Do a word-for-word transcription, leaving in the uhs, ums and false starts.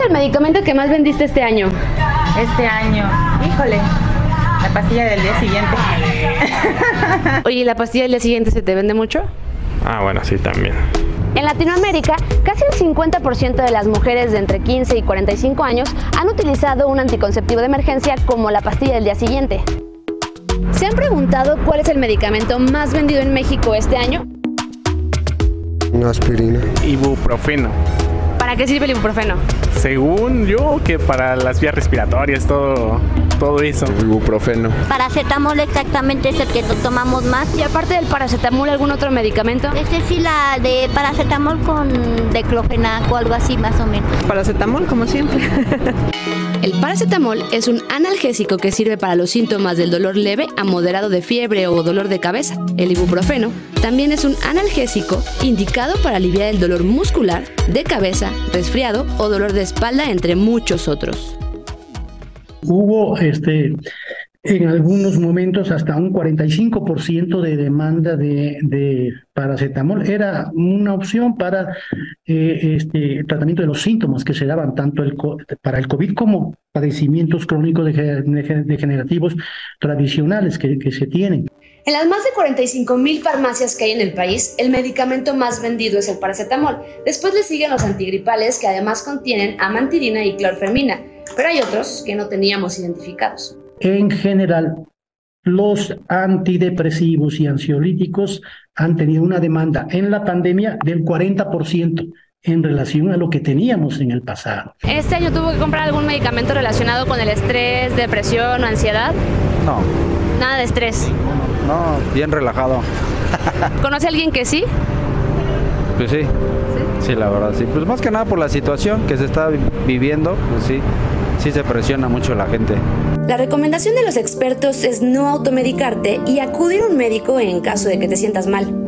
¿El medicamento que más vendiste este año? Este año, híjole, la pastilla del día siguiente. Oye, ¿y la pastilla del día siguiente se te vende mucho? Ah, bueno, sí, también. En Latinoamérica, casi el cincuenta por ciento de las mujeres de entre quince y cuarenta y cinco años han utilizado un anticonceptivo de emergencia como la pastilla del día siguiente. ¿Se han preguntado cuál es el medicamento más vendido en México este año? Una aspirina. Ibuprofeno. ¿Para qué sirve el ibuprofeno? Según yo, que para las vías respiratorias, todo, todo eso. Ibuprofeno. Paracetamol exactamente es el que tomamos más. Y aparte del paracetamol, ¿algún otro medicamento? Ese sí, la de paracetamol con diclofenac o algo así más o menos. Paracetamol, como siempre. El paracetamol es un analgésico que sirve para los síntomas del dolor leve a moderado de fiebre o dolor de cabeza. El ibuprofeno también es un analgésico indicado para aliviar el dolor muscular, de cabeza, resfriado o dolor de espalda, entre muchos otros. Hubo este, en algunos momentos hasta un cuarenta y cinco por ciento de demanda de, de paracetamol. Era una opción para eh, este, el tratamiento de los síntomas que se daban tanto el, para el COVID como padecimientos crónicos degenerativos tradicionales que, que se tienen. En las más de cuarenta y cinco mil farmacias que hay en el país, el medicamento más vendido es el paracetamol. Después le siguen los antigripales, que además contienen amantadina y clorfenamina, pero hay otros que no teníamos identificados. En general, los antidepresivos y ansiolíticos han tenido una demanda en la pandemia del cuarenta por ciento en relación a lo que teníamos en el pasado. ¿Este año tuvo que comprar algún medicamento relacionado con el estrés, depresión o ansiedad? No. Nada de estrés. No, bien relajado. ¿Conoce a alguien que sí? Pues sí. sí, sí, la verdad, sí. Pues más que nada por la situación que se está viviendo, pues sí, sí se presiona mucho la gente. La recomendación de los expertos es no automedicarte y acudir a un médico en caso de que te sientas mal.